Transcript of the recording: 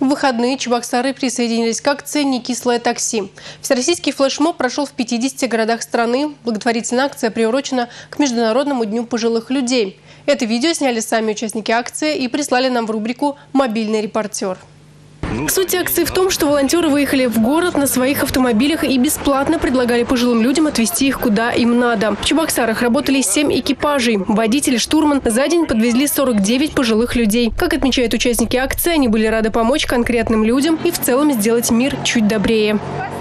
В выходные чебоксары присоединились к акции «Не кислое такси». Всероссийский флешмоб прошел в 50 городах страны. Благотворительная акция приурочена к Международному дню пожилых людей. Это видео сняли сами участники акции и прислали нам в рубрику «Мобильный репортер». Суть акции в том, что волонтеры выехали в город на своих автомобилях и бесплатно предлагали пожилым людям отвезти их куда им надо. В Чебоксарах работали 7 экипажей. Водитель и штурман за день подвезли 49 пожилых людей. Как отмечают участники акции, они были рады помочь конкретным людям и в целом сделать мир чуть добрее.